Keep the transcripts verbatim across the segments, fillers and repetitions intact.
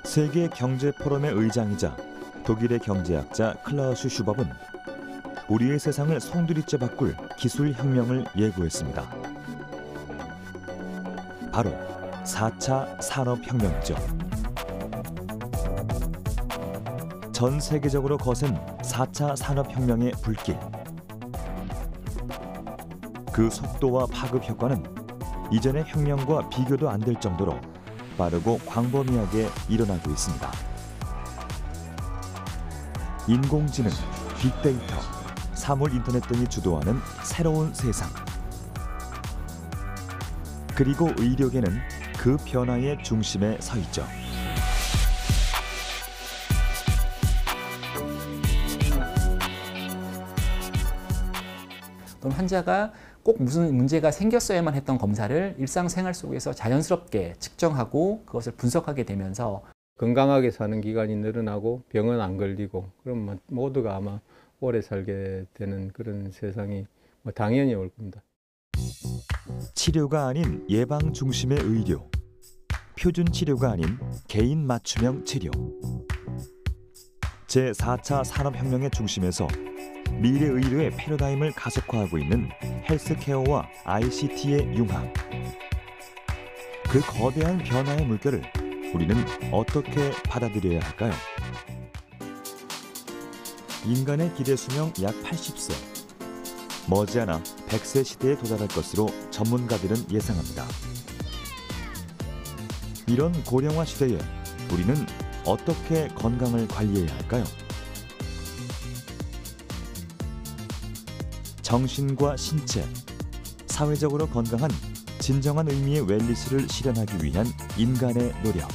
세계 경제 포럼의 의장이자 독일의 경제학자 클라우스 슈밥은 우리의 세상을 송두리째 바꿀 기술 혁명을 예고했습니다. 바로 사 차 산업혁명이죠. 전 세계적으로 거센 사 차 산업혁명의 불길. 그 속도와 파급 효과는 이전의 혁명과 비교도 안 될 정도로 빠르고 광범위하게 일어나고 있습니다. 인공지능, 빅데이터, 사물인터넷 등이 주도하는 새로운 세상. 그리고 의료계는 그 변화의 중심에 서 있죠. 또는 환자가 꼭 무슨 문제가 생겼어야만 했던 검사를 일상생활 속에서 자연스럽게 측정하고 그것을 분석하게 되면서 건강하게 사는 기간이 늘어나고 병은 안 걸리고 그럼 모두가 아마 오래 살게 되는 그런 세상이 뭐 당연히 올 겁니다. 치료가 아닌 예방 중심의 의료, 표준 치료가 아닌 개인 맞춤형 치료. 제사 차 산업혁명의 중심에서 미래 의료의 패러다임을 가속화하고 있는 헬스케어와 아이씨티의 융합. 그 거대한 변화의 물결을 우리는 어떻게 받아들여야 할까요? 인간의 기대 수명 약 팔십 세. 머지않아 백 세 시대에 도달할 것으로 전문가들은 예상합니다. 이런 고령화 시대에 우리는 어떻게 건강을 관리해야 할까요? 정신과 신체, 사회적으로 건강한 진정한 의미의 웰니스를 실현하기 위한 인간의 노력.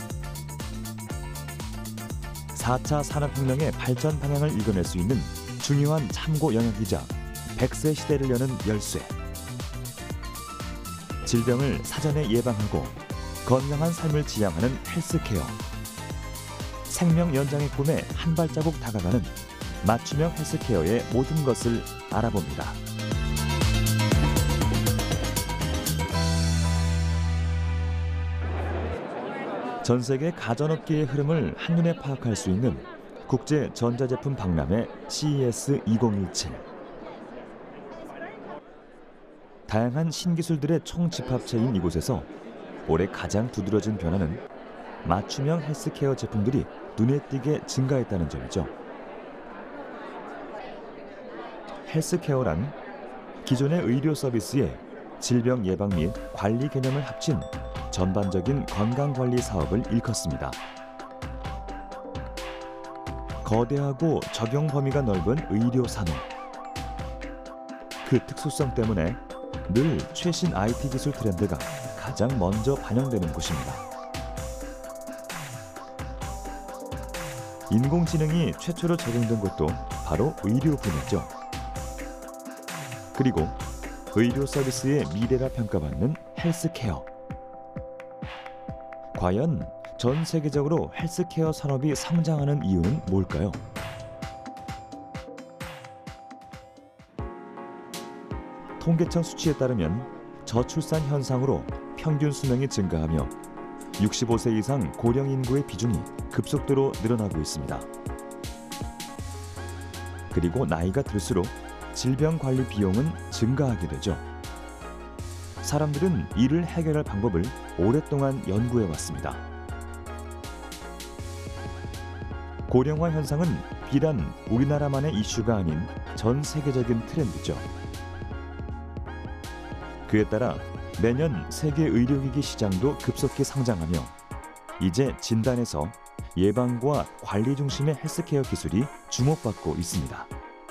사 차 산업혁명의 발전 방향을 읽어낼 수 있는 중요한 참고 영역이자 백 세 시대를 여는 열쇠. 질병을 사전에 예방하고 건강한 삶을 지향하는 헬스케어. 생명 연장의 꿈에 한 발자국 다가가는 맞춤형 헬스케어의 모든 것을 알아봅니다. 전 세계 가전업계의 흐름을 한눈에 파악할 수 있는 국제 전자제품 박람회 씨이에스 이천십칠. 다양한 신기술들의 총집합체인 이곳에서 올해 가장 두드러진 변화는 맞춤형 헬스케어 제품들이 눈에 띄게 증가했다는 점이죠. 헬스케어란 기존의 의료 서비스에 질병 예방 및 관리 개념을 합친 전반적인 건강관리 사업을 일컫습니다. 거대하고 적용 범위가 넓은 의료 산업. 그 특수성 때문에 늘 최신 아이티 기술 트렌드가 가장 먼저 반영되는 곳입니다. 인공지능이 최초로 적용된 곳도 바로 의료 분야죠. 그리고 의료 서비스의 미래라 평가받는 헬스케어. 과연 전 세계적으로 헬스케어 산업이 성장하는 이유는 뭘까요? 통계청 수치에 따르면 저출산 현상으로 평균 수명이 증가하며 육십오 세 이상 고령 인구의 비중이 급속도로 늘어나고 있습니다. 그리고 나이가 들수록 질병 관리 비용은 증가하게 되죠. 사람들은 이를 해결할 방법을 오랫동안 연구해 왔습니다. 고령화 현상은 비단 우리나라만의 이슈가 아닌 전 세계적인 트렌드죠. 그에 따라 매년 세계 의료기기 시장도 급속히 성장하며 이제 진단에서 예방과 관리 중심의 헬스케어 기술이 주목받고 있습니다.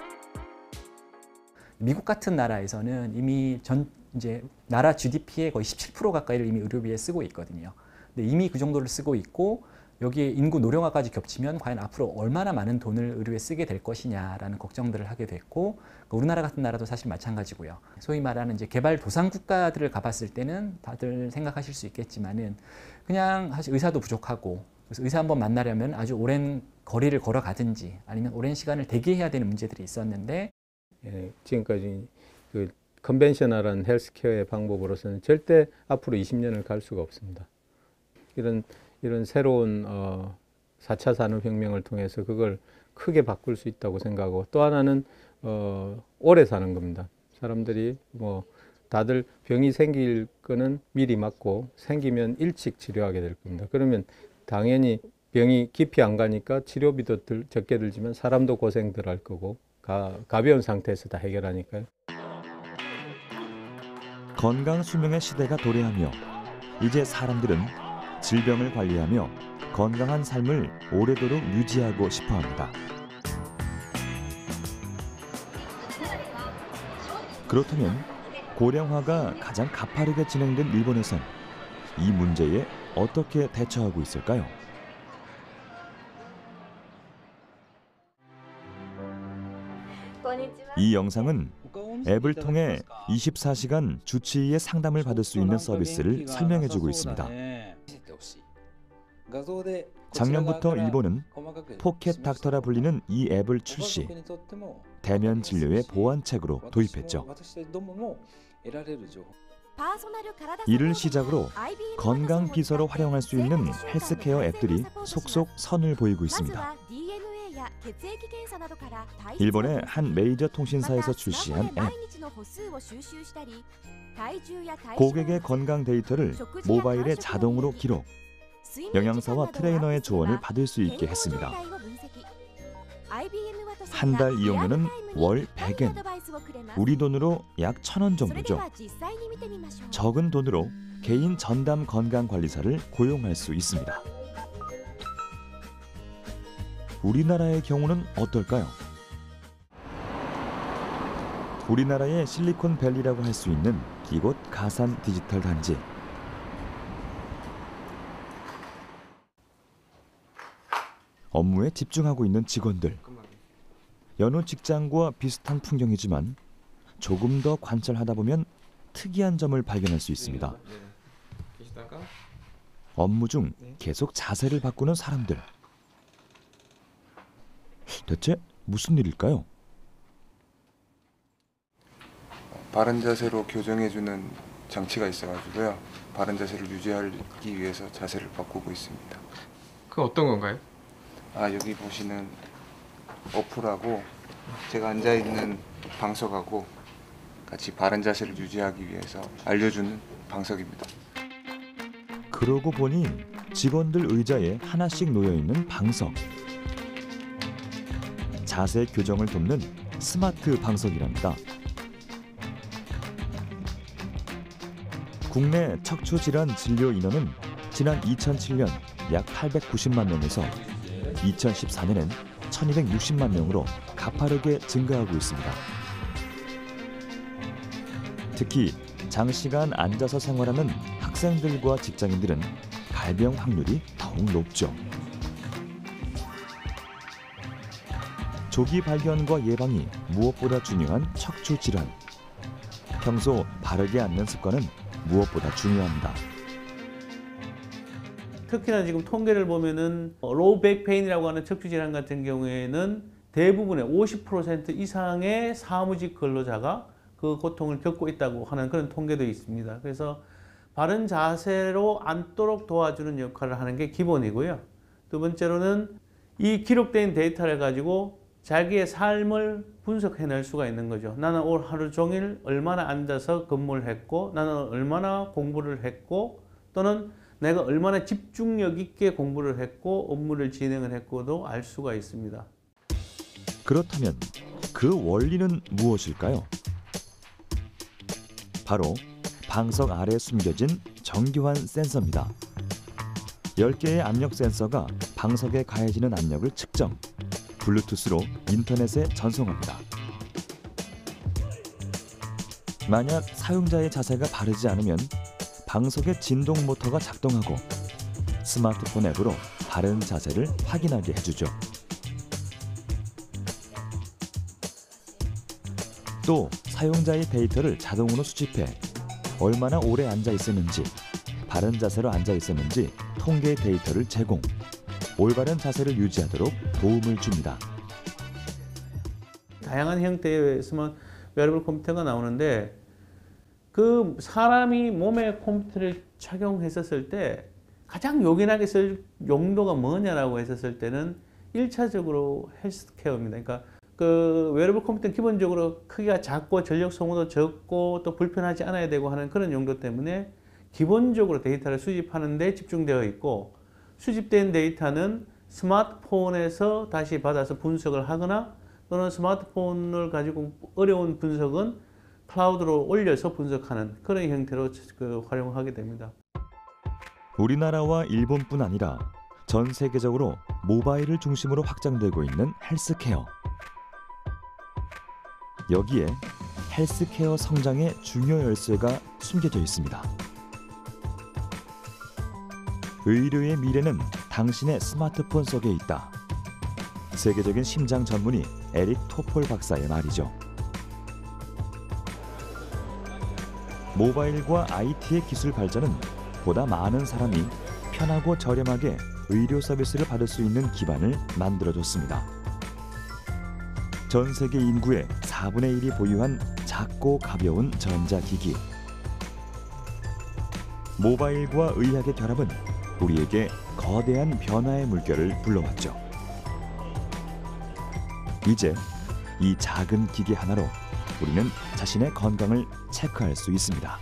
미국 같은 나라에서는 이미 전 이제 나라 지디피의 거의 십칠 퍼센트 가까이를 이미 의료비에 쓰고 있거든요. 근데 이미 그 정도를 쓰고 있고 여기에 인구 노령화까지 겹치면 과연 앞으로 얼마나 많은 돈을 의료에 쓰게 될 것이냐라는 걱정들을 하게 됐고 우리나라 같은 나라도 사실 마찬가지고요. 소위 말하는 이제 개발도상 국가들을 가봤을 때는 다들 생각하실 수 있겠지만은 그냥 사실 의사도 부족하고 그래서 의사 한번 만나려면 아주 오랜 거리를 걸어가든지 아니면 오랜 시간을 대기해야 되는 문제들이 있었는데 예, 지금까지 그 컨벤셔널한 헬스케어의 방법으로서는 절대 앞으로 이십 년을 갈 수가 없습니다. 이런 이런 새로운 어, 사 차 산업혁명을 통해서 그걸 크게 바꿀 수 있다고 생각하고, 또 하나는 어, 오래 사는 겁니다. 사람들이 뭐 다들 병이 생길 거는 미리 맞고 생기면 일찍 치료하게 될 겁니다. 그러면 당연히 병이 깊이 안 가니까 치료비도 들, 적게 들지만 사람도 고생 덜 할 거고 가, 가벼운 상태에서 다 해결하니까요. 건강 수명의 시대가 도래하며 이제 사람들은 질병을 관리하며 건강한 삶을 오래도록 유지하고 싶어 합니다. 그렇다면 고령화가 가장 가파르게 진행된 일본에선 이 문제에 어떻게 대처하고 있을까요? 이 영상은 앱을 통해 이십사 시간 주치의의 상담을 받을 수 있는 서비스를 설명해주고 있습니다. 작년부터 일본은 포켓 닥터라 불리는 이 앱을 출시, 대면 진료의 보완책으로 도입했죠. 이를 시작으로 건강 비서로 활용할 수 있는 헬스케어 앱들이 속속 선을 보이고 있습니다. 일본의 한 메이저 통신사에서 출시한 앱. 고객의 건강 데이터를 모바일에 자동으로 기록, 영양사와 트레이너의 조언을 받을 수 있게 했습니다. 한 달 이용료는 월 백 엔, 우리 돈으로 약 천 원 정도죠. 적은 돈으로 개인 전담 건강관리사를 고용할 수 있습니다. 우리나라의 경우는 어떨까요? 우리나라의 실리콘밸리라고 할 수 있는 이곳 가산 디지털 단지. 업무에 집중하고 있는 직원들. 여느 직장과 비슷한 풍경이지만 조금 더 관찰하다 보면 특이한 점을 발견할 수 있습니다. 업무 중 계속 자세를 바꾸는 사람들. 대체 무슨 일일까요? 바른 자세로 교정해주는 장치가 있어가지고요. 바른 자세를 유지하기 위해서 자세를 바꾸고 있습니다. 그 어떤 건가요? 아, 여기 보시는 어플하고 제가 앉아있는 방석하고 같이 바른 자세를 유지하기 위해서 알려주는 방석입니다. 그러고 보니 직원들 의자에 하나씩 놓여있는 방석. 자세 교정을 돕는 스마트 방석이랍니다. 국내 척추질환 진료 인원은 지난 이천칠 년 약 팔백구십만 명에서 이천십사 년엔 천이백육십만 명으로 가파르게 증가하고 있습니다. 특히 장시간 앉아서 생활하는 학생들과 직장인들은 발병 확률이 더욱 높죠. 조기 발견과 예방이 무엇보다 중요한 척추 질환. 평소 바르게 앉는 습관은 무엇보다 중요합니다. 특히나 지금 통계를 보면은 로우 백 페인이라고 하는 척추 질환 같은 경우에는 대부분의 오십 퍼센트 이상의 사무직 근로자가 그 고통을 겪고 있다고 하는 그런 통계도 있습니다. 그래서 바른 자세로 앉도록 도와주는 역할을 하는 게 기본이고요. 두 번째로는 이 기록된 데이터를 가지고 자기의 삶을 분석해낼 수가 있는 거죠. 나는 올 하루 종일 얼마나 앉아서 근무를 했고, 나는 얼마나 공부를 했고, 또는 내가 얼마나 집중력 있게 공부를 했고 업무를 진행을 했고도 알 수가 있습니다. 그렇다면 그 원리는 무엇일까요? 바로 방석 아래에 숨겨진 정교한 센서입니다. 열 개의 압력 센서가 방석에 가해지는 압력을 측정, 블루투스로 인터넷에 전송합니다. 만약 사용자의 자세가 바르지 않으면 방석의 진동 모터가 작동하고 스마트폰 앱으로 바른 자세를 확인하게 해주죠. 또 사용자의 데이터를 자동으로 수집해 얼마나 오래 앉아 있었는지, 바른 자세로 앉아 있었는지 통계 데이터를 제공, 올바른 자세를 유지하도록 도움을 줍니다. 다양한 형태의 스마트 웨어러블 컴퓨터가 나오는데 그 사람이 몸에 컴퓨터를 착용했었을 때 가장 요긴하게 쓸 용도가 뭐냐라고 했었을 때는 일 차적으로 헬스케어입니다. 그러니까 그 웨어러블 컴퓨터는 기본적으로 크기가 작고 전력 소모도 적고 또 불편하지 않아야 되고 하는 그런 용도 때문에 기본적으로 데이터를 수집하는 데 집중되어 있고, 수집된 데이터는 스마트폰에서 다시 받아서 분석을 하거나 또는 스마트폰을 가지고 어려운 분석은 클라우드로 올려서 분석하는 그런 형태로 그 활용하게 됩니다. 우리나라와 일본뿐 아니라 전 세계적으로 모바일을 중심으로 확장되고 있는 헬스케어. 여기에 헬스케어 성장의 중요 열쇠가 숨겨져 있습니다. 의료의 미래는 당신의 스마트폰 속에 있다. 세계적인 심장 전문의 에릭 토폴 박사의 말이죠. 모바일과 아이티의 기술 발전은 보다 많은 사람이 편하고 저렴하게 의료 서비스를 받을 수 있는 기반을 만들어줬습니다. 전 세계 인구의 사분의 일이 보유한 작고 가벼운 전자기기. 모바일과 의학의 결합은 우리에게 거대한 변화의 물결을 불러왔죠. 이제 이 작은 기기 하나로 우리는 자신의 건강을 체크할 수 있습니다.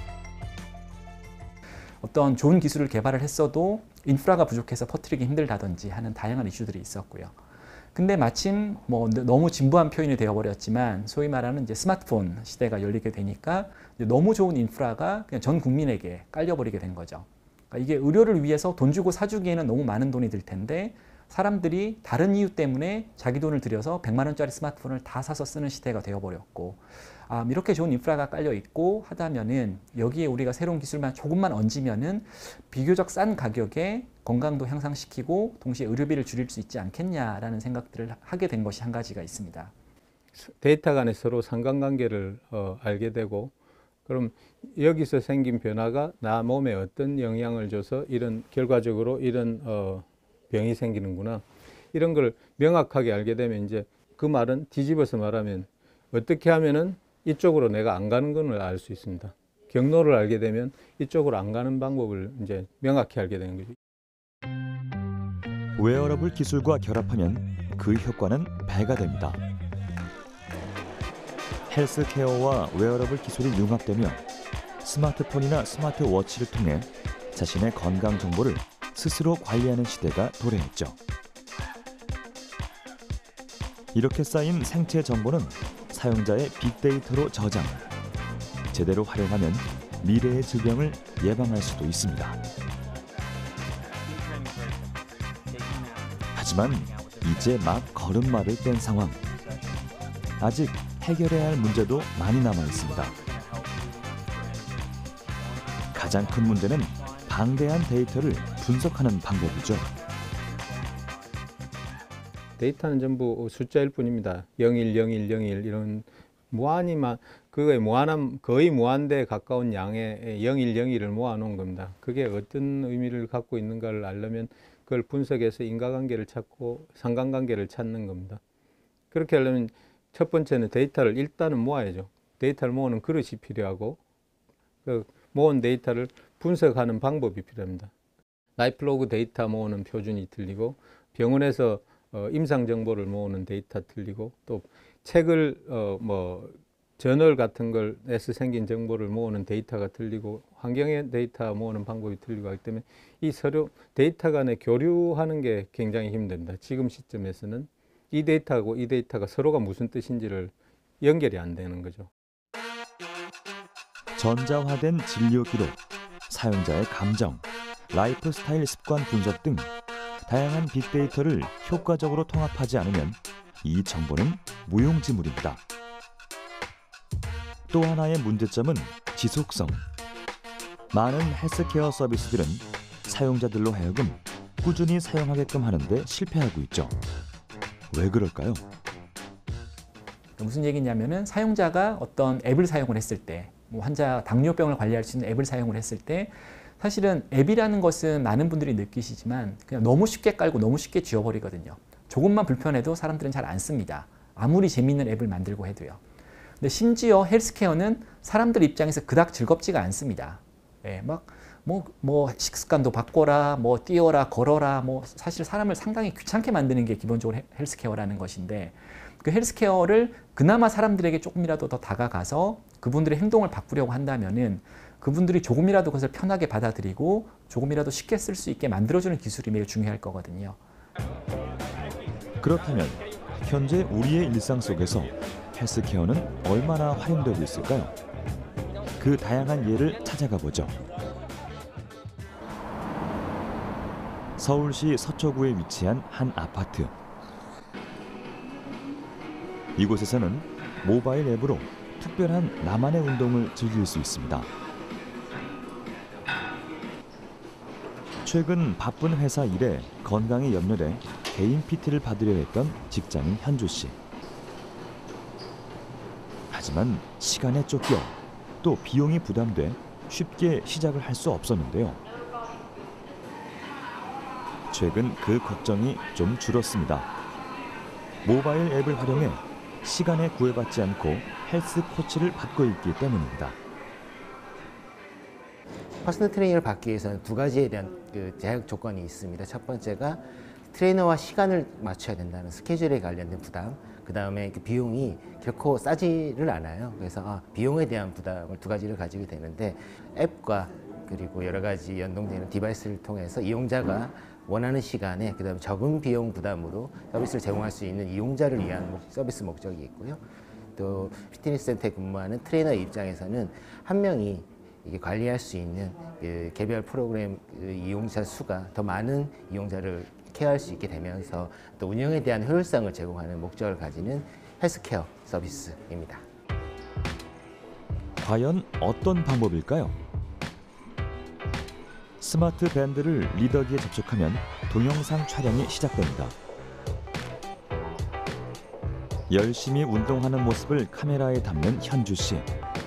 어떤 좋은 기술을 개발을 했어도 인프라가 부족해서 퍼뜨리기 힘들다든지 하는 다양한 이슈들이 있었고요. 근데 마침 뭐 너무 진부한 표현이 되어버렸지만 소위 말하는 이제 스마트폰 시대가 열리게 되니까 너무 좋은 인프라가 그냥 전 국민에게 깔려버리게 된 거죠. 그러니까 이게 의료를 위해서 돈 주고 사주기에는 너무 많은 돈이 들 텐데 사람들이 다른 이유 때문에 자기 돈을 들여서 백만 원짜리 스마트폰을 다 사서 쓰는 시대가 되어버렸고, 아, 이렇게 좋은 인프라가 깔려 있고 하다면은 여기에 우리가 새로운 기술만 조금만 얹으면은 비교적 싼 가격에 건강도 향상시키고 동시에 의료비를 줄일 수 있지 않겠냐라는 생각들을 하게 된 것이 한 가지가 있습니다. 데이터 간에 서로 상관관계를 어, 알게 되고, 그럼 여기서 생긴 변화가 나 몸에 어떤 영향을 줘서 이런 결과적으로 이런 어, 병이 생기는구나, 이런 걸 명확하게 알게 되면 이제 그 말은 뒤집어서 말하면 어떻게 하면은 이쪽으로 내가 안 가는 걸 알 수 있습니다. 경로를 알게 되면 이쪽으로 안 가는 방법을 이제 명확히 알게 되는 거죠. 웨어러블 기술과 결합하면 그 효과는 배가 됩니다. 헬스케어와 웨어러블 기술이 융합되며 스마트폰이나 스마트워치를 통해 자신의 건강 정보를 스스로 관리하는 시대가 도래했죠. 이렇게 쌓인 생체 정보는 사용자의 빅데이터로 저장. 제대로 활용하면 미래의 질병을 예방할 수도 있습니다. 하지만 이제 막 걸음마를 뗀 상황. 아직 해결해야 할 문제도 많이 남아 있습니다. 가장 큰 문제는 방대한 데이터를 분석하는 방법이죠. 데이터는 전부 숫자일 뿐입니다. 영일, 영일, 영일 이런 무한히 막 그거에 무한한 거의 무한대에 가까운 양의 영일, 영일을 모아놓은 겁니다. 그게 어떤 의미를 갖고 있는가를 알려면 그걸 분석해서 인과관계를 찾고 상관관계를 찾는 겁니다. 그렇게 하려면 첫 번째는 데이터를 일단은 모아야죠. 데이터를 모으는 그릇이 필요하고 그 모은 데이터를 분석하는 방법이 필요합니다. 라이프로그 데이터 모으는 표준이 틀리고 병원에서 어, 임상 정보를 모으는 데이터 틀리고 또 책을 어, 뭐 저널 같은 걸에서 생긴 정보를 모으는 데이터가 틀리고 환경의 데이터 모으는 방법이 틀리고 하기 때문에 이 서로 데이터 간에 교류하는 게 굉장히 힘듭니다. 지금 시점에서는 이 데이터하고 이 데이터가 서로가 무슨 뜻인지를 연결이 안 되는 거죠. 전자화된 진료 기록, 사용자의 감정, 라이프 스타일 습관 분석 등 다양한 빅데이터를 효과적으로 통합하지 않으면 이 정보는 무용지물입니다. 또 하나의 문제점은 지속성. 많은 헬스케어 서비스들은 사용자들로 하여금 꾸준히 사용하게끔 하는데 실패하고 있죠. 왜 그럴까요? 무슨 얘기냐면은 사용자가 어떤 앱을 사용을 했을 때, 뭐 환자 당뇨병을 관리할 수 있는 앱을 사용을 했을 때 사실은 앱이라는 것은 많은 분들이 느끼시지만 그냥 너무 쉽게 깔고 너무 쉽게 지워버리거든요. 조금만 불편해도 사람들은 잘 안 씁니다. 아무리 재미있는 앱을 만들고 해도요. 근데 심지어 헬스케어는 사람들 입장에서 그닥 즐겁지가 않습니다. 예, 막 뭐, 뭐 식습관도 바꿔라, 뭐 뛰어라, 걸어라, 뭐 사실 사람을 상당히 귀찮게 만드는 게 기본적으로 헬스케어라는 것인데 그 헬스케어를 그나마 사람들에게 조금이라도 더 다가가서 그분들의 행동을 바꾸려고 한다면은 그분들이 조금이라도 그것을 편하게 받아들이고 조금이라도 쉽게 쓸 수 있게 만들어주는 기술이 매우 중요할 거거든요. 그렇다면 현재 우리의 일상 속에서 헬스케어는 얼마나 활용되고 있을까요? 그 다양한 예를 찾아가 보죠. 서울시 서초구에 위치한 한 아파트. 이곳에서는 모바일 앱으로 특별한 나만의 운동을 즐길 수 있습니다. 최근 바쁜 회사 일에 건강에 염려돼 개인 피티를 받으려 했던 직장인 현주 씨. 하지만 시간에 쫓겨 또 비용이 부담돼 쉽게 시작을 할 수 없었는데요. 최근 그 걱정이 좀 줄었습니다. 모바일 앱을 활용해 시간에 구애받지 않고 헬스 코치를 받고 있기 때문입니다. 퍼스널 트레이너를 받기 위해서는 두 가지에 대한 그 제약 조건이 있습니다. 첫 번째가 트레이너와 시간을 맞춰야 된다는 스케줄에 관련된 부담, 그 다음에 그 비용이 결코 싸지를 않아요. 그래서 아, 비용에 대한 부담을 두 가지를 가지게 되는데 앱과 그리고 여러 가지 연동되는 디바이스를 통해서 이용자가 원하는 시간에 그다음에 적은 비용 부담으로 서비스를 제공할 수 있는 이용자를 위한 목, 서비스 목적이 있고요. 또 피트니스 센터에 근무하는 트레이너 입장에서는 한 명이 이게 관리할 수 있는 그 개별 프로그램 그 이용자 수가 더 많은 이용자를 케어할 수 있게 되면서 또 운영에 대한 효율성을 제공하는 목적을 가지는 헬스케어 서비스입니다. 과연 어떤 방법일까요? 스마트 밴드를 리더기에 접촉하면 동영상 촬영이 시작됩니다. 열심히 운동하는 모습을 카메라에 담는 현주 씨.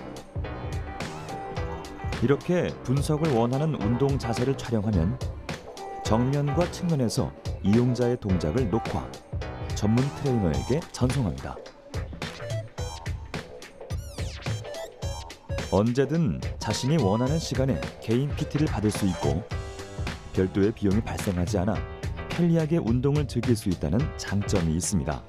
이렇게 분석을 원하는 운동 자세를 촬영하면 정면과 측면에서 이용자의 동작을 녹화, 전문 트레이너에게 전송합니다. 언제든 자신이 원하는 시간에 개인 피티를 받을 수 있고 별도의 비용이 발생하지 않아 편리하게 운동을 즐길 수 있다는 장점이 있습니다.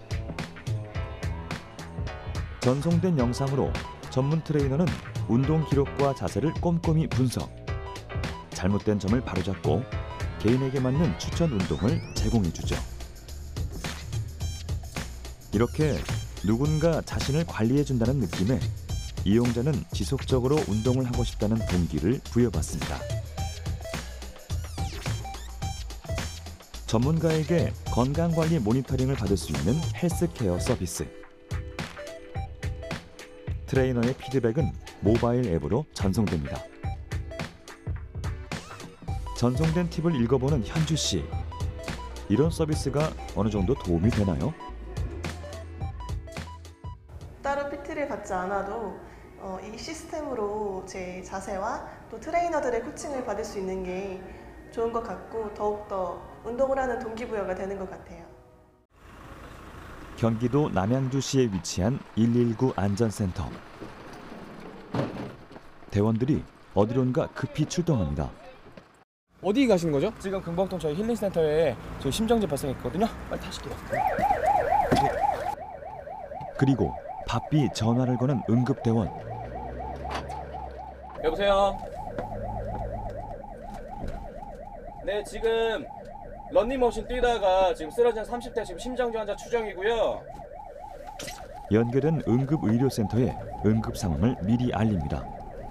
전송된 영상으로 전문 트레이너는 운동 기록과 자세를 꼼꼼히 분석, 잘못된 점을 바로잡고 개인에게 맞는 추천 운동을 제공해주죠. 이렇게 누군가 자신을 관리해준다는 느낌에 이용자는 지속적으로 운동을 하고 싶다는 동기를 부여받습니다. 전문가에게 건강관리 모니터링을 받을 수 있는 헬스케어 서비스. 트레이너의 피드백은 모바일 앱으로 전송됩니다. 전송된 팁을 읽어보는 현주 씨. 이런 서비스가 어느 정도 도움이 되나요? 따로 피티를 받지 않아도 어, 이 시스템으로 제 자세와 또 트레이너들의 코칭을 받을 수 있는 게 좋은 것 같고 더욱더 운동을 하는 동기부여가 되는 것 같아요. 경기도 남양주시에 위치한 일일구 안전센터. 대원들이 어디론가 급히 출동합니다. 어디 가시는 거죠? 지금 금방동 저희 힐링센터에 저희 심정지 발생했거든요. 빨리 타실게요. 그리고 바삐 전화를 거는 응급대원. 여보세요? 네, 지금 런닝머신 뛰다가 지금 쓰러진 삼십 대 지금 심정지 환자 추정이고요. 연결된 응급의료센터에 응급 상황을 미리 알립니다.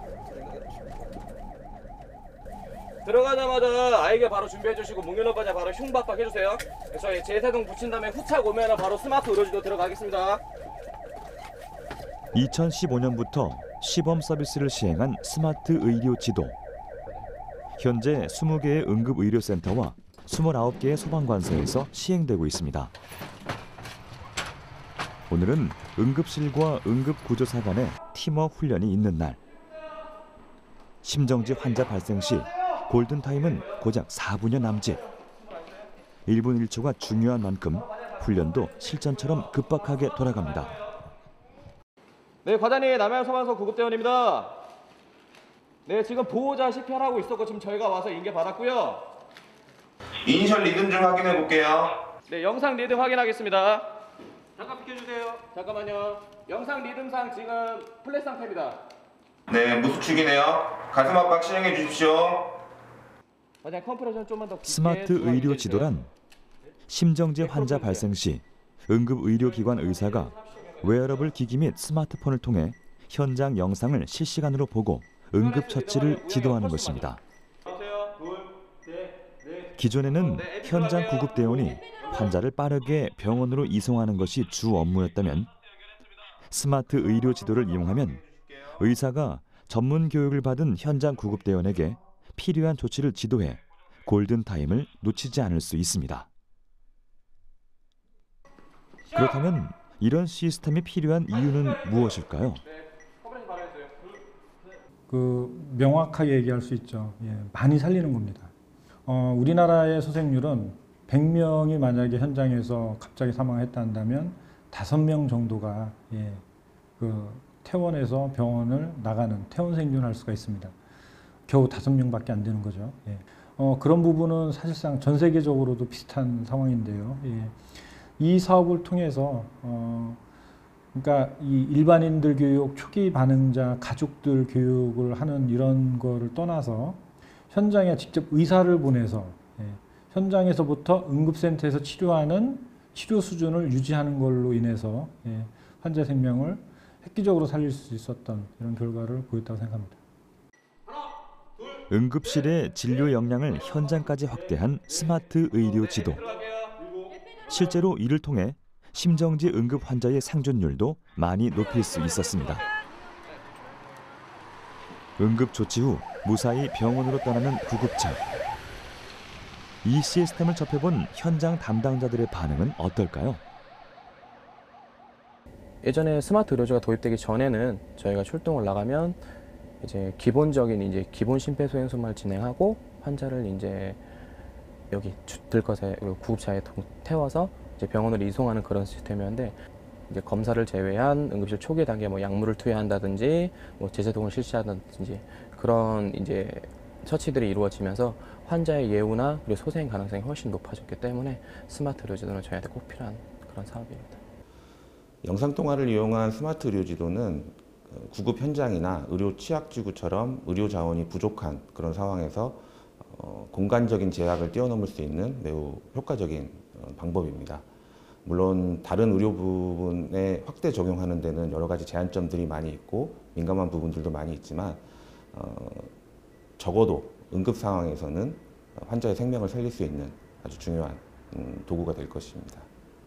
들어가자마자 아이게 바로 준비해 주시고 묵는 오빠자 바로 흉박박 해주세요. 저희 제세동 붙인 다음에 후착 오면 바로 스마트 의료지도 들어가겠습니다. 이천십오 년부터 시범 서비스를 시행한 스마트 의료 지도. 현재 스무 개의 응급의료센터와 스물아홉 개의 소방관서에서 시행되고 있습니다. 오늘은 응급실과 응급구조사 간의 팀워크 훈련이 있는 날. 심정지 환자 발생 시 골든타임은 고작 사 분여 남짓. 일 분 일 초가 중요한 만큼 훈련도 실전처럼 급박하게 돌아갑니다. 네, 과장님 남양소방서 구급대원입니다. 네, 지금 보호자 씨피알하고 있었고 지금 저희가 와서 인계 받았고요. 이니셜 리듬 좀 확인해 볼게요. 네, 영상 리듬 확인하겠습니다. 잠깐 비켜주세요. 잠깐만요. 영상 리듬상 지금 플랫 상태입니다. 네, 무수축이네요. 가슴 압박 진행해 주십시오. 만약 컴프레션 좀만 더 깊게 스마트 의료 지도란 심정지 환자 발생 시 응급의료기관 의사가 웨어러블 기기 및 스마트폰을 통해 현장 영상을 실시간으로 보고 응급처치를 지도하는 것입니다. 기존에는 현장 구급대원이 환자를 빠르게 병원으로 이송하는 것이 주 업무였다면 스마트 의료 지도를 이용하면 의사가 전문 교육을 받은 현장 구급대원에게 필요한 조치를 지도해 골든타임을 놓치지 않을 수 있습니다. 그렇다면 이런 시스템이 필요한 이유는 무엇일까요? 그 명확하게 얘기할 수 있죠. 예, 많이 살리는 겁니다. 어, 우리나라의 소생률은 백 명이 만약에 현장에서 갑자기 사망했다면 다섯 명 정도가 예, 그 퇴원해서 병원을 나가는 퇴원 생존할 수가 있습니다. 겨우 다섯 명밖에 안 되는 거죠. 예. 어, 그런 부분은 사실상 전 세계적으로도 비슷한 상황인데요. 예. 이 사업을 통해서 어, 그러니까 이 일반인들 교육, 초기 반응자, 가족들 교육을 하는 이런 거를 떠나서 현장에 직접 의사를 보내서 예, 현장에서부터 응급센터에서 치료하는 치료 수준을 유지하는 걸로 인해서 예, 환자 생명을 획기적으로 살릴 수 있었던 이런 결과를 보였다고 생각합니다. 응급실의 진료 역량을 현장까지 확대한 스마트 의료 지도. 실제로 이를 통해 심정지 응급 환자의 생존율도 많이 높일 수 있었습니다. 응급 조치 후 무사히 병원으로 떠나는 구급차. 이 시스템을 접해본 현장 담당자들의 반응은 어떨까요? 예전에 스마트 의료지가 도입되기 전에는 저희가 출동을 나가면 이제 기본적인 이제 기본 심폐소생술만 진행하고 환자를 이제 여기 들것에 구급차에 태워서 이제 병원으로 이송하는 그런 시스템이었는데 이제 검사를 제외한 응급실 초기 단계 뭐 약물을 투여한다든지 뭐 제세동을 실시한다든지 그런 이제 처치들이 이루어지면서 환자의 예우나 그리고 소생 가능성이 훨씬 높아졌기 때문에 스마트 의료지도는 저희한테 꼭 필요한 그런 사업입니다. 영상통화를 이용한 스마트 의료지도는 구급 현장이나 의료 취약지구처럼 의료 자원이 부족한 그런 상황에서 어, 공간적인 제약을 뛰어넘을 수 있는 매우 효과적인 어, 방법입니다. 물론 다른 의료 부분에 확대 적용하는 데는 여러 가지 제한점들이 많이 있고 민감한 부분들도 많이 있지만 어, 적어도 응급 상황에서는 환자의 생명을 살릴 수 있는 아주 중요한 음, 도구가 될 것입니다.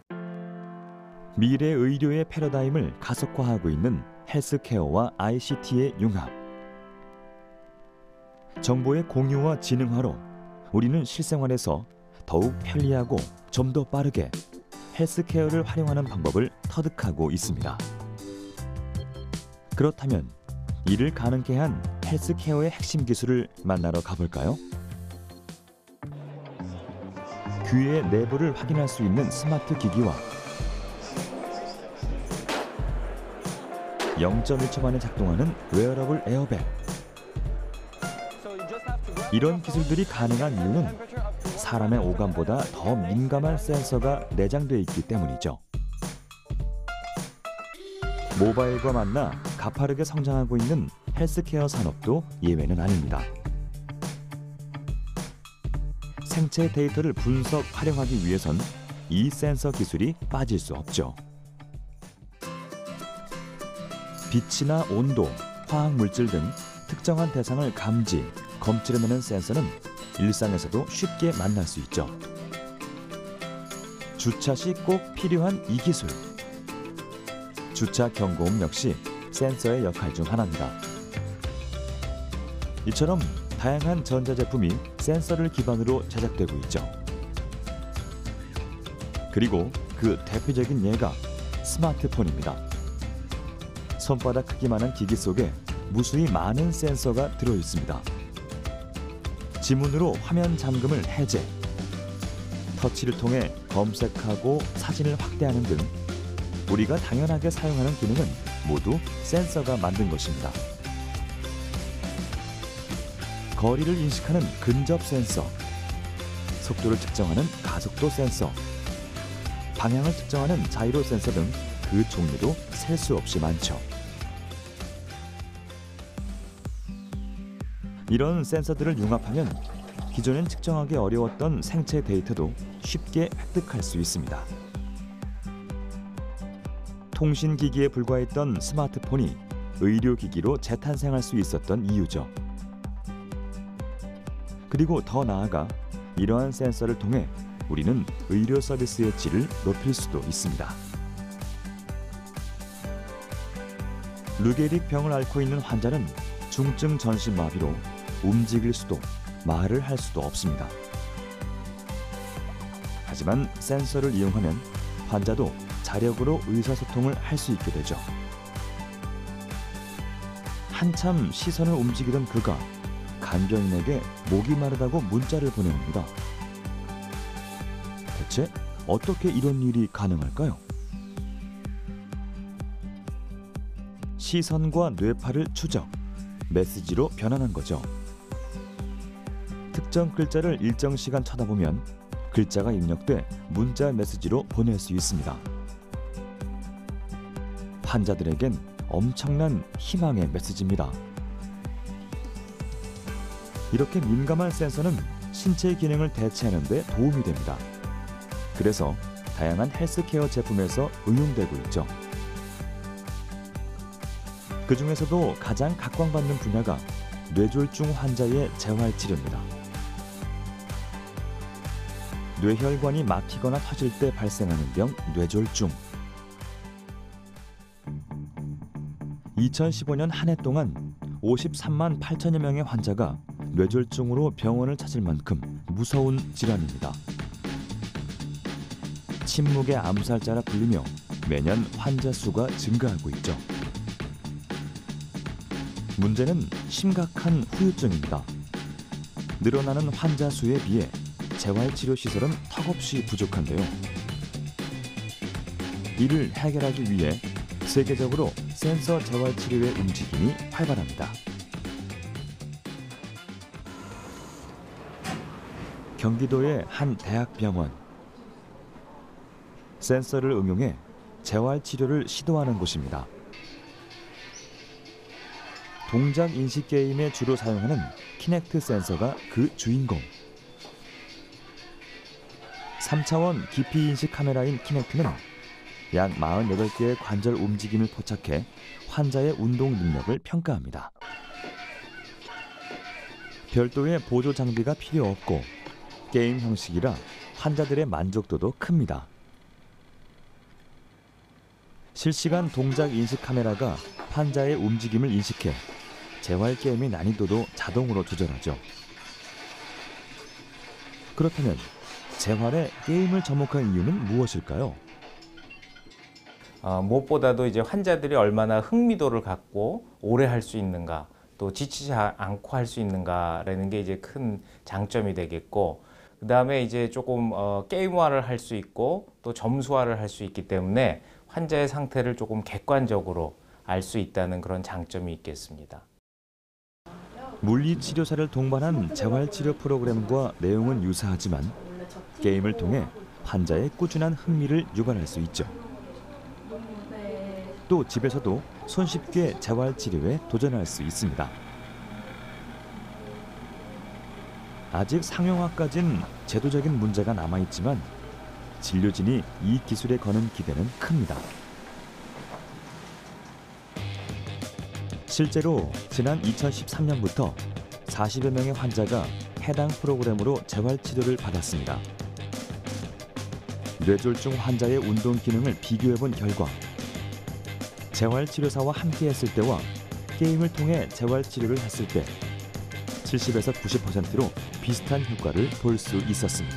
미래 의료의 패러다임을 가속화하고 있는 헬스케어와 아이씨티의 융합. 정보의 공유와 지능화로 우리는 실생활에서 더욱 편리하고 좀 더 빠르게 헬스케어를 활용하는 방법을 터득하고 있습니다. 그렇다면 이를 가능케 한 헬스케어의 핵심 기술을 만나러 가볼까요? 귀의 내부를 확인할 수 있는 스마트 기기와 영 점 일 초 만에 작동하는 웨어러블 에어백. 이런 기술들이 가능한 이유는 사람의 오감보다 더 민감한 센서가 내장되어 있기 때문이죠. 모바일과 만나 가파르게 성장하고 있는 헬스케어 산업도 예외는 아닙니다. 생체 데이터를 분석, 활용하기 위해선 이 센서 기술이 빠질 수 없죠. 빛이나 온도, 화학물질 등 특정한 대상을 감지, 검출해내는 센서는 일상에서도 쉽게 만날 수 있죠. 주차 시 꼭 필요한 이 기술. 주차 경고음 역시 센서의 역할 중 하나입니다. 이처럼 다양한 전자제품이 센서를 기반으로 제작되고 있죠. 그리고 그 대표적인 예가 스마트폰입니다. 손바닥 크기만한 기기 속에 무수히 많은 센서가 들어있습니다. 지문으로 화면 잠금을 해제, 터치를 통해 검색하고 사진을 확대하는 등 우리가 당연하게 사용하는 기능은 모두 센서가 만든 것입니다. 거리를 인식하는 근접 센서, 속도를 측정하는 가속도 센서, 방향을 측정하는 자이로 센서 등 그 종류도 셀 수 없이 많죠. 이런 센서들을 융합하면 기존엔 측정하기 어려웠던 생체 데이터도 쉽게 획득할 수 있습니다. 통신기기에 불과했던 스마트폰이 의료기기로 재탄생할 수 있었던 이유죠. 그리고 더 나아가 이러한 센서를 통해 우리는 의료 서비스의 질을 높일 수도 있습니다. 루게릭 병을 앓고 있는 환자는 중증 전신마비로 움직일 수도 말을 할 수도 없습니다. 하지만 센서를 이용하면 환자도 자력으로 의사소통을 할 수 있게 되죠. 한참 시선을 움직이던 그가 간병인에게 목이 마르다고 문자를 보내옵니다. 대체 어떻게 이런 일이 가능할까요? 시선과 뇌파를 추적, 메시지로 변환한 거죠. 특정 글자를 일정 시간 쳐다보면 글자가 입력돼 문자 메시지로 보낼 수 있습니다. 환자들에겐 엄청난 희망의 메시지입니다. 이렇게 민감한 센서는 신체 기능을 대체하는 데 도움이 됩니다. 그래서 다양한 헬스케어 제품에서 응용되고 있죠. 그 중에서도 가장 각광받는 분야가 뇌졸중 환자의 재활치료입니다. 뇌혈관이 막히거나 터질 때 발생하는 병 뇌졸중. 이천십오 년 한 해 동안 오십삼만 팔천여 명의 환자가 뇌졸중으로 병원을 찾을 만큼 무서운 질환입니다. 침묵의 암살자라 불리며 매년 환자 수가 증가하고 있죠. 문제는 심각한 후유증입니다. 늘어나는 환자 수에 비해 재활치료 시설은 턱없이 부족한데요. 이를 해결하기 위해 세계적으로 센서 재활치료의 움직임이 활발합니다. 경기도의 한 대학병원. 센서를 응용해 재활치료를 시도하는 곳입니다. 동작 인식 게임에 주로 사용하는 키넥트 센서가 그 주인공. 삼 차원 깊이 인식 카메라인 키넥트는 약 사십팔 개의 관절 움직임을 포착해 환자의 운동 능력을 평가합니다. 별도의 보조 장비가 필요 없고 게임 형식이라 환자들의 만족도도 큽니다. 실시간 동작 인식 카메라가 환자의 움직임을 인식해 재활 게임의 난이도도 자동으로 조절하죠. 그렇다면 재활에 게임을 접목한 이유는 무엇일까요? 어, 무엇보다도 이제 환자들이 얼마나 흥미도를 갖고 오래 할 수 있는가, 또 지치지 않고 할 수 있는가라는 게 이제 큰 장점이 되겠고, 그 다음에 이제 조금 어, 게임화를 할 수 있고 또 점수화를 할 수 있기 때문에 환자의 상태를 조금 객관적으로 알 수 있다는 그런 장점이 있겠습니다. 물리치료사를 동반한 재활치료 프로그램과 내용은 유사하지만 게임을 통해 환자의 꾸준한 흥미를 유발할 수 있죠. 또 집에서도 손쉽게 재활치료에 도전할 수 있습니다. 아직 상용화까진 제도적인 문제가 남아있지만 진료진이 이 기술에 거는 기대는 큽니다. 실제로 지난 이천십삼 년부터 사십여 명의 환자가 해당 프로그램으로 재활치료를 받았습니다. 뇌졸중 환자의 운동 기능을 비교해본 결과 재활치료사와 함께했을 때와 게임을 통해 재활치료를 했을 때 칠십에서 구십 퍼센트로 비슷한 효과를 볼 수 있었습니다.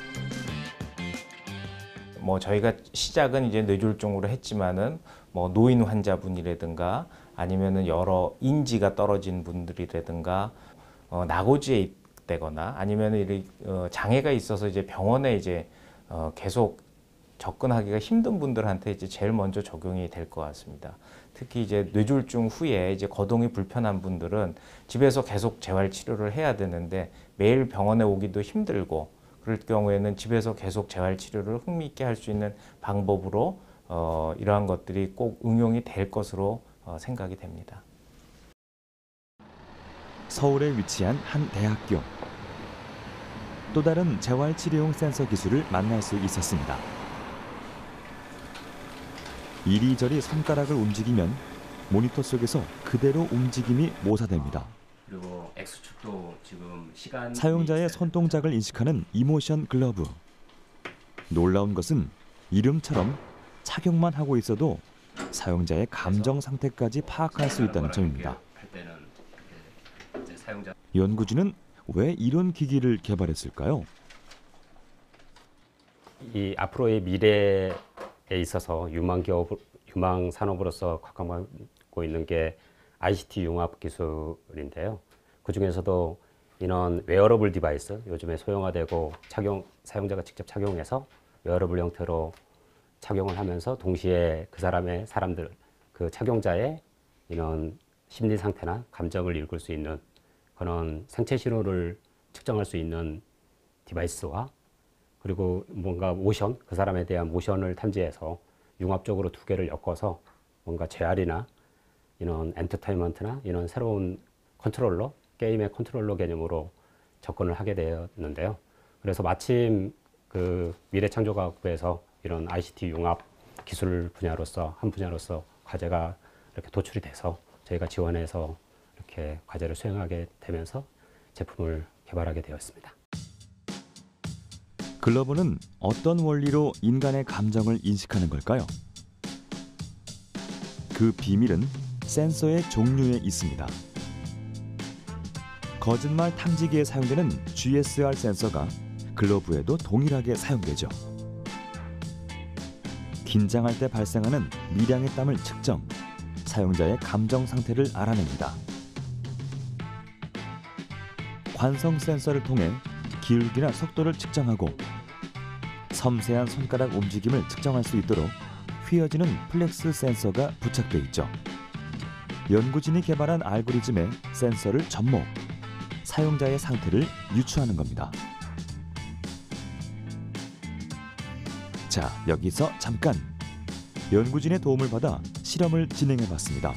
뭐 저희가 시작은 이제 뇌졸중으로 했지만은 뭐 노인 환자분이라든가 아니면은 여러 인지가 떨어진 분들이라든가 어, 낙오지에 있거나 아니면은 이런 어, 장애가 있어서 이제 병원에 이제 어, 계속 접근하기가 힘든 분들한테 이제 제일 먼저 적용이 될 것 같습니다. 특히 이제 뇌졸중 후에 이제 거동이 불편한 분들은 집에서 계속 재활 치료를 해야 되는데 매일 병원에 오기도 힘들고 그럴 경우에는 집에서 계속 재활 치료를 흥미있게 할 수 있는 방법으로 어, 이러한 것들이 꼭 응용이 될 것으로 어, 생각이 됩니다. 서울에 위치한 한 대학교. 또 다른 재활치료용 센서 기술을 만날 수 있었습니다. 이리저리 손가락을 움직이면 모니터 속에서 그대로 움직임이 모사됩니다. 그리고 X축도 지금 시간 사용자의 손동작을 인식하는 이모션 글러브. 놀라운 것은 이름처럼 착용만 하고 있어도 사용자의 감정 상태까지 파악할 수 있다는 점입니다. 연구진은 왜 이런 기기를 개발했을까요? 이 앞으로의 미래에 있어서 유망 기업, 유망 산업으로서 각광받고 있는 게 아이씨티 융합 기술인데요. 그 중에서도 이런 웨어러블 디바이스, 요즘에 소형화되고 착용 사용자가 직접 착용해서 웨어러블 형태로 착용을 하면서 동시에 그 사람의 사람들, 그 착용자의 이런 심리 상태나 감정을 읽을 수 있는 그런 생체 신호를 측정할 수 있는 디바이스와 그리고 뭔가 모션, 그 사람에 대한 모션을 탐지해서 융합적으로 두 개를 엮어서 뭔가 재활이나 이런 엔터테인먼트나 이런 새로운 컨트롤러, 게임의 컨트롤러 개념으로 접근을 하게 되었는데요. 그래서 마침 그 미래창조과학부에서 이런 아이씨티 융합 기술 분야로서 한 분야로서 과제가 이렇게 도출이 돼서 저희가 지원해서 이렇게 과제를 수행하게 되면서 제품을 개발하게 되었습니다. 글러브는 어떤 원리로 인간의 감정을 인식하는 걸까요? 그 비밀은 센서의 종류에 있습니다. 거짓말 탐지기에 사용되는 지에스알 센서가 글러브에도 동일하게 사용되죠. 긴장할 때 발생하는 미량의 땀을 측정, 사용자의 감정 상태를 알아냅니다. 관성 센서를 통해 기울기나 속도를 측정하고 섬세한 손가락 움직임을 측정할 수 있도록 휘어지는 플렉스 센서가 부착돼 있죠. 연구진이 개발한 알고리즘에 센서를 접목, 사용자의 상태를 유추하는 겁니다. 자, 여기서 잠깐 연구진의 도움을 받아 실험을 진행해 봤습니다.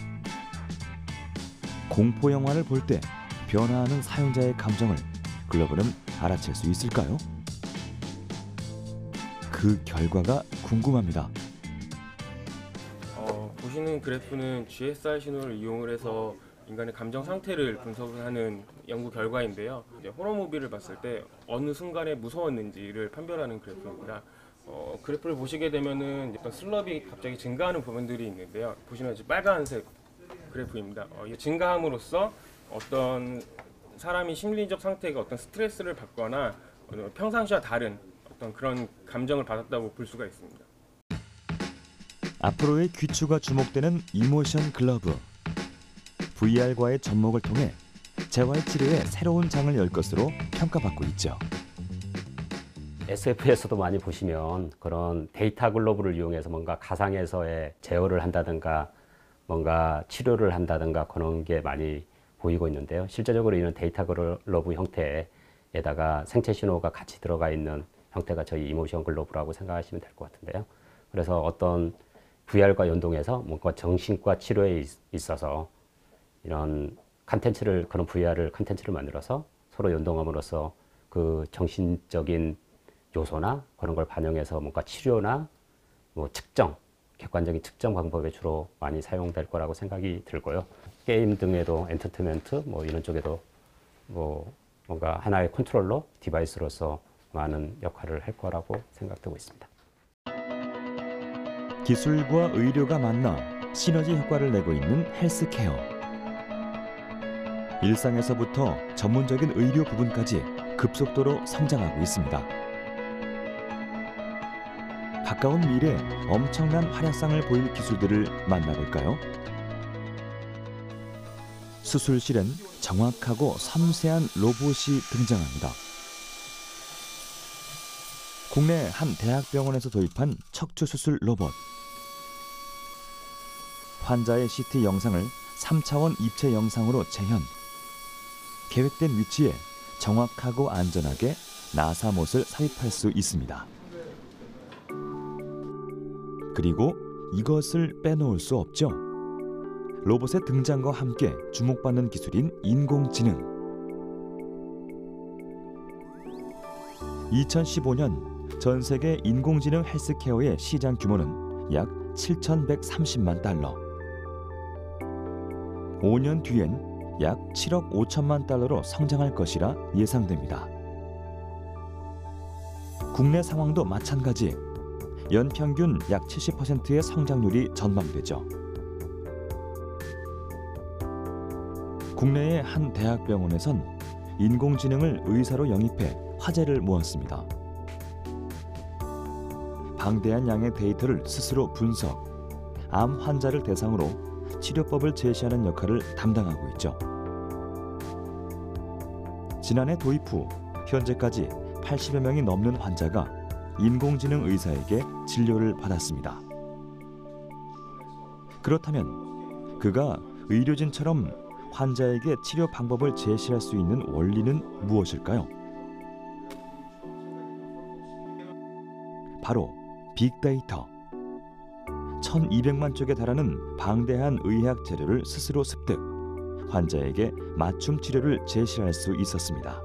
공포 영화를 볼 때 변화하는 사용자의 감정을 글러브는 알아챌 수 있을까요? 그 결과가 궁금합니다. 어, 보시는 그래프는 지에스알 신호를 이용을 해서 인간의 감정 상태를 분석을 하는 연구 결과인데요. 이제 호러 무비를 봤을 때 어느 순간에 무서웠는지를 판별하는 그래프입니다. 어, 그래프를 보시게 되면은 어떤 슬럽이 갑자기 증가하는 부분들이 있는데요. 보시면 이제 빨간색 그래프입니다. 어, 이 증가함으로써 어떤 사람이 심리적 상태가 어떤 스트레스를 받거나 어, 평상시와 다른 어떤 그런 감정을 받았다고 볼 수가 있습니다. 앞으로의 귀추가 주목되는 이모션 글러브. 브이알과의 접목을 통해 재활치료의 새로운 장을 열 것으로 평가받고 있죠. 에스에프에서도 많이 보시면 그런 데이터 글러브를 이용해서 뭔가 가상에서의 제어를 한다든가 뭔가 치료를 한다든가 그런 게 많이 보이고 있는데요. 실제적으로 이런 데이터 글러브 형태에다가 생체 신호가 같이 들어가 있는 형태가 저희 이모션 글러브라고 생각하시면 될 것 같은데요. 그래서 어떤 브이알과 연동해서 뭔가 정신과 치료에 있어서 이런 컨텐츠를, 그런 브이알을 컨텐츠를 만들어서 서로 연동함으로써 그 정신적인 요소나 그런 걸 반영해서 뭔가 치료나 뭐 측정, 객관적인 측정 방법에 주로 많이 사용될 거라고 생각이 들고요. 게임 등에도 엔터테인먼트 뭐 이런 쪽에도 뭐 뭔가 하나의 컨트롤러 디바이스로서 많은 역할을 할 거라고 생각되고 있습니다. 기술과 의료가 만나 시너지 효과를 내고 있는 헬스케어. 일상에서부터 전문적인 의료 부분까지 급속도로 성장하고 있습니다. 가까운 미래 엄청난 활약상을 보일 기술들을 만나볼까요? 수술실엔 정확하고 섬세한 로봇이 등장합니다. 국내 한 대학병원에서 도입한 척추 수술 로봇. 환자의 씨티 영상을 삼 차원 입체 영상으로 재현. 계획된 위치에 정확하고 안전하게 나사못을 삽입할 수 있습니다. 그리고 이것을 빼놓을 수 없죠. 로봇의 등장과 함께 주목받는 기술인 인공지능. 이천십오 년 전 세계 인공지능 헬스케어의 시장 규모는 약 칠천백삼십만 달러. 오 년 뒤엔 약 칠억 오천만 달러로 성장할 것이라 예상됩니다. 국내 상황도 마찬가지. 연평균 약 칠십 퍼센트의 성장률이 전망되죠. 국내의 한 대학병원에선 인공지능을 의사로 영입해 화제를 모았습니다. 방대한 양의 데이터를 스스로 분석, 암 환자를 대상으로 치료법을 제시하는 역할을 담당하고 있죠. 지난해 도입 후 현재까지 팔십여 명이 넘는 환자가 인공지능 의사에게 진료를 받았습니다. 그렇다면 그가 의료진처럼 환자에게 치료 방법을 제시할 수 있는 원리는 무엇일까요? 바로 빅데이터. 천이백만 쪽에 달하는 방대한 의학 자료를 스스로 습득, 환자에게 맞춤 치료를 제시할 수 있었습니다.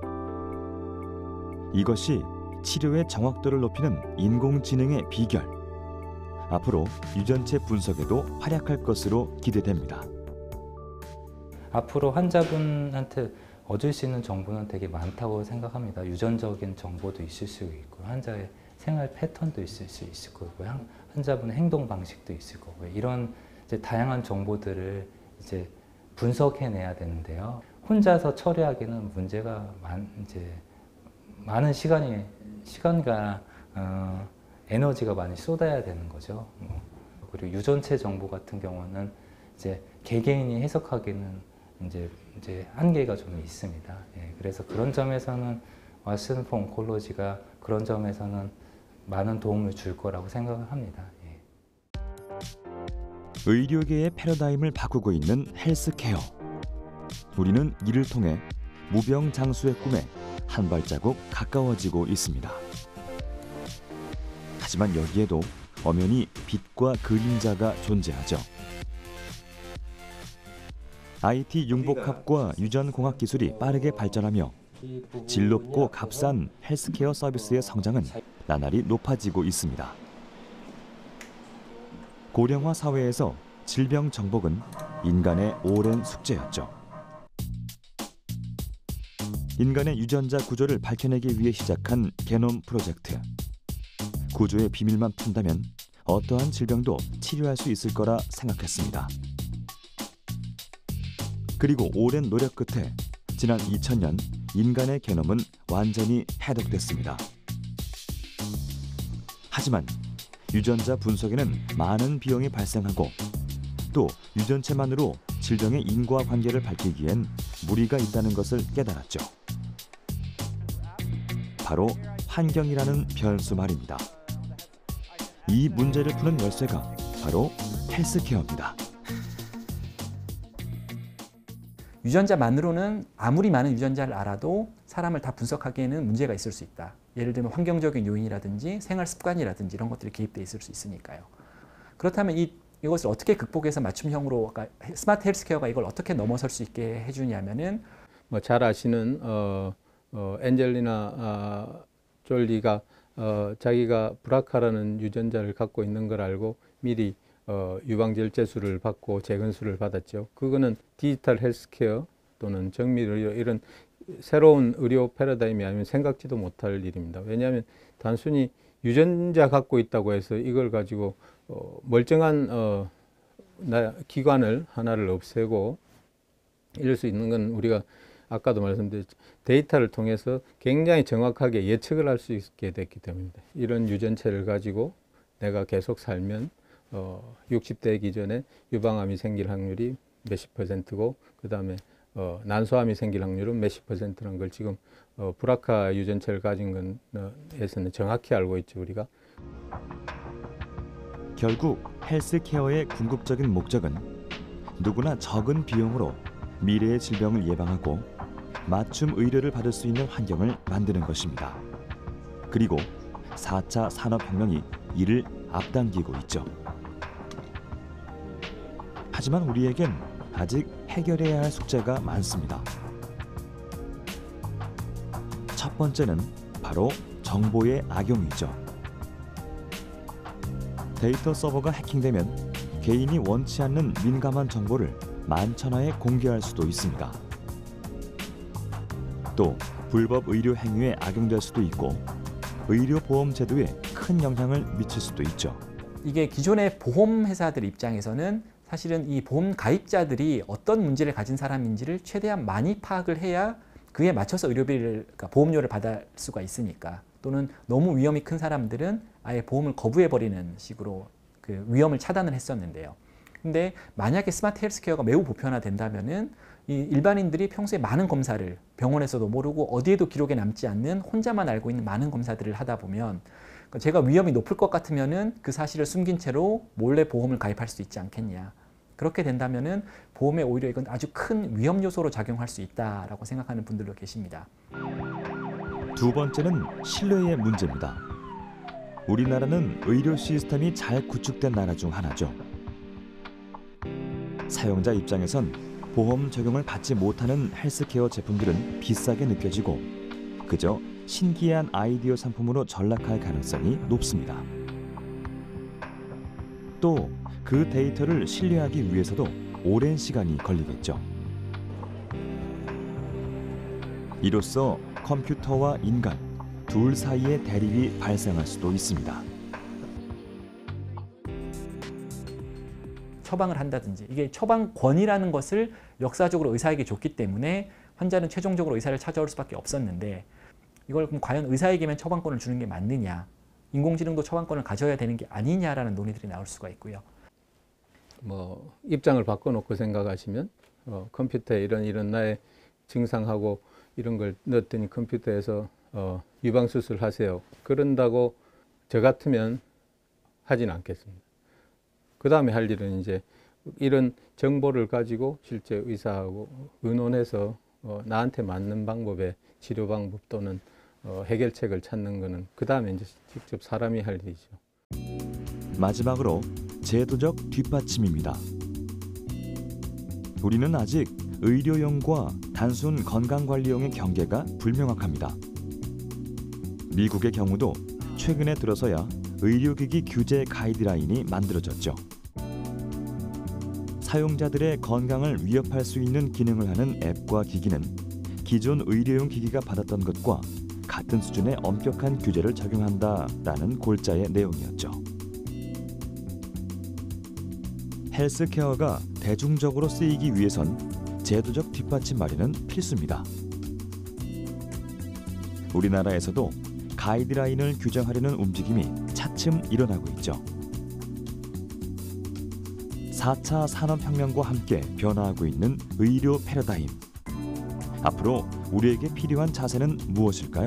이것이 치료의 정확도를 높이는 인공지능의 비결. 앞으로 유전체 분석에도 활약할 것으로 기대됩니다. 앞으로 환자분한테 얻을 수 있는 정보는 되게 많다고 생각합니다. 유전적인 정보도 있을 수 있고, 환자의 생활 패턴도 있을 수 있을 거고, 환자분의 행동 방식도 있을 거고, 이런 이제 다양한 정보들을 이제 분석해내야 되는데요. 혼자서 처리하기는 문제가 많, 이제 많은 시간이 시간과 어, 에너지가 많이 쏟아야 되는 거죠. 그리고 유전체 정보 같은 경우는 이제 개개인이 해석하기는 이제 이제 한계가 좀 있습니다. 예, 그래서 그런 점에서는 왓슨 포 온콜로지가 그런 점에서는 많은 도움을 줄 거라고 생각을 합니다. 예. 의료계의 패러다임을 바꾸고 있는 헬스케어. 우리는 이를 통해 무병장수의 꿈에 한 발자국 가까워지고 있습니다. 하지만 여기에도 엄연히 빛과 그림자가 존재하죠. 아이티 융복합과 유전공학 기술이 빠르게 발전하며 질 높고 값싼 헬스케어 서비스의 성장은 나날이 높아지고 있습니다. 고령화 사회에서 질병 정복은 인간의 오랜 숙제였죠. 인간의 유전자 구조를 밝혀내기 위해 시작한 게놈 프로젝트. 구조의 비밀만 푼다면 어떠한 질병도 치료할 수 있을 거라 생각했습니다. 그리고 오랜 노력 끝에 지난 이천 년 인간의 게놈은 완전히 해독됐습니다. 하지만 유전자 분석에는 많은 비용이 발생하고 또 유전체만으로 질병의 인과관계를 밝히기엔 무리가 있다는 것을 깨달았죠. 바로 환경이라는 변수 말입니다. 이 문제를 푸는 열쇠가 바로 헬스케어입니다. 유전자만으로는 아무리 많은 유전자를 알아도 사람을 다 분석하기에는 문제가 있을 수 있다. 예를 들면 환경적인 요인이라든지 생활 습관이라든지 이런 것들이 개입돼 있을 수 있으니까요. 그렇다면 이, 이것을 어떻게 극복해서 맞춤형으로 스마트 헬스케어가 이걸 어떻게 넘어설 수 있게 해주냐면은 뭐 잘 아시는 어, 어, 엔젤리나 아, 졸리가 어, 자기가 브라카라는 유전자를 갖고 있는 걸 알고 미리 어, 유방절제술을 받고 재건술을 받았죠. 그거는 디지털 헬스케어 또는 정밀의료 이런 새로운 의료 패러다임이 아니면 생각지도 못할 일입니다. 왜냐하면 단순히 유전자 갖고 있다고 해서 이걸 가지고 어, 멀쩡한 어, 나, 기관을 하나를 없애고 이럴 수 있는 건 우리가 아까도 말씀드렸죠. 데이터를 통해서 굉장히 정확하게 예측을 할 수 있게 됐기 때문입니다. 이런 유전체를 가지고 내가 계속 살면 어, 육십 대 기전에 유방암이 생길 확률이 몇십 퍼센트고 그 다음에 어, 난소암이 생길 확률은 몇십 퍼센트라는 걸 지금 어, 브라카 유전체를 가진 것에서는 정확히 알고 있죠, 우리가. 결국 헬스케어의 궁극적인 목적은 누구나 적은 비용으로 미래의 질병을 예방하고 맞춤 의료를 받을 수 있는 환경을 만드는 것입니다. 그리고 사 차 산업혁명이 이를 앞당기고 있죠. 하지만 우리에겐 아직 해결해야 할 숙제가 많습니다. 첫 번째는 바로 정보의 악용이죠. 데이터 서버가 해킹되면 개인이 원치 않는 민감한 정보를 만천하에 공개할 수도 있습니다. 또 불법 의료 행위에 악용될 수도 있고 의료보험 제도에 큰 영향을 미칠 수도 있죠. 이게 기존의 보험회사들 입장에서는 사실은 이 보험 가입자들이 어떤 문제를 가진 사람인지를 최대한 많이 파악을 해야 그에 맞춰서 의료비를, 그러니까 보험료를 받을 수가 있으니까. 또는 너무 위험이 큰 사람들은 아예 보험을 거부해버리는 식으로 그 위험을 차단을 했었는데요. 근데 만약에 스마트 헬스케어가 매우 보편화된다면은 이 일반인들이 평소에 많은 검사를 병원에서도 모르고 어디에도 기록에 남지 않는 혼자만 알고 있는 많은 검사들을 하다 보면 제가 위험이 높을 것 같으면은 그 사실을 숨긴 채로 몰래 보험을 가입할 수 있지 않겠냐. 그렇게 된다면은 보험에 오히려 이건 아주 큰 위험 요소로 작용할 수 있다라고 생각하는 분들도 계십니다. 두 번째는 신뢰의 문제입니다. 우리나라는 의료 시스템이 잘 구축된 나라 중 하나죠. 사용자 입장에선 보험 적용을 받지 못하는 헬스케어 제품들은 비싸게 느껴지고 그저 신기한 아이디어 상품으로 전락할 가능성이 높습니다. 또 그 데이터를 신뢰하기 위해서도 오랜 시간이 걸리겠죠. 이로써 컴퓨터와 인간 둘 사이의 대립이 발생할 수도 있습니다. 처방을 한다든지 이게 처방권이라는 것을 역사적으로 의사에게 줬기 때문에 환자는 최종적으로 의사를 찾아올 수밖에 없었는데 이걸 그럼 과연 의사에게만 처방권을 주는 게 맞느냐, 인공지능도 처방권을 가져야 되는 게 아니냐라는 논의들이 나올 수가 있고요. 뭐 입장을 바꿔놓고 생각하시면 어, 컴퓨터에 이런 이런 나의 증상하고 이런 걸 넣었더니 컴퓨터에서 어, 유방수술 하세요. 그런다고 저 같으면 하진 않겠습니다. 그 다음에 할 일은 이제 이런 정보를 가지고 실제 의사하고 의논해서 어, 나한테 맞는 방법의 치료 방법 또는 어, 해결책을 찾는 거는 그 다음에 이제 직접 사람이 할 일이죠. 마지막으로 제도적 뒷받침입니다. 우리는 아직 의료용과 단순 건강관리용의 경계가 불명확합니다. 미국의 경우도 최근에 들어서야 의료기기 규제 가이드라인이 만들어졌죠. 사용자들의 건강을 위협할 수 있는 기능을 하는 앱과 기기는 기존 의료용 기기가 받았던 것과 같은 수준의 엄격한 규제를 적용한다라는 골자의 내용이었죠. 헬스케어가 대중적으로 쓰이기 위해선 제도적 뒷받침 마련은 필수입니다. 우리나라에서도 가이드라인을 규정하려는 움직임이 차츰 일어나고 있죠. 사 차 산업혁명과 함께 변화하고 있는 의료 패러다임. 앞으로 우리에게 필요한 자세는 무엇일까요?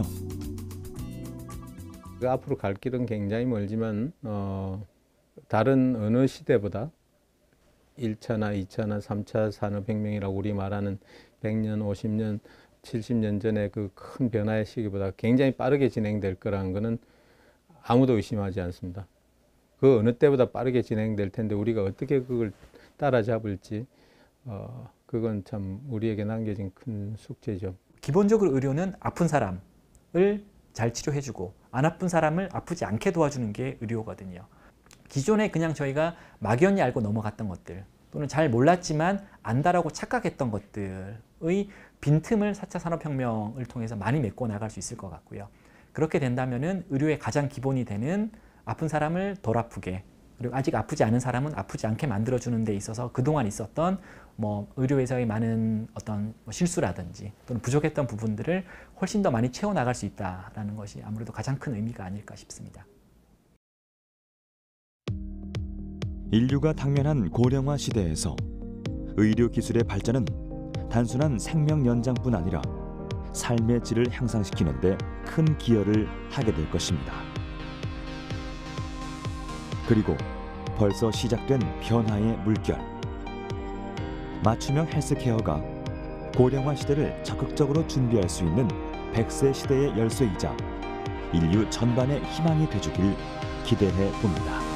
그 앞으로 갈 길은 굉장히 멀지만 어, 다른 어느 시대보다 일 차나 이 차나 삼 차 산업혁명이라고 우리 말하는 백 년, 오십 년, 칠십 년 전의 그 큰 변화의 시기보다 굉장히 빠르게 진행될 거라는 것은 아무도 의심하지 않습니다. 그 어느 때보다 빠르게 진행될 텐데 우리가 어떻게 그걸 따라잡을지 어, 그건 참 우리에게 남겨진 큰 숙제죠. 기본적으로 의료는 아픈 사람을 잘 치료해주고 안 아픈 사람을 아프지 않게 도와주는 게 의료거든요. 기존에 그냥 저희가 막연히 알고 넘어갔던 것들 또는 잘 몰랐지만 안다라고 착각했던 것들의 빈틈을 사 차 산업혁명을 통해서 많이 메꿔 나갈 수 있을 것 같고요. 그렇게 된다면은 의료의 가장 기본이 되는 아픈 사람을 덜 아프게 그리고 아직 아프지 않은 사람은 아프지 않게 만들어주는 데 있어서 그동안 있었던 뭐 의료에서의 많은 어떤 실수라든지 또는 부족했던 부분들을 훨씬 더 많이 채워나갈 수 있다는 것이 아무래도 가장 큰 의미가 아닐까 싶습니다. 인류가 당면한 고령화 시대에서 의료 기술의 발전은 단순한 생명 연장뿐 아니라 삶의 질을 향상시키는 데 큰 기여를 하게 될 것입니다. 그리고 벌써 시작된 변화의 물결. 맞춤형 헬스케어가 고령화 시대를 적극적으로 준비할 수 있는 백 세 시대의 열쇠이자 인류 전반의 희망이 되주길 기대해 봅니다.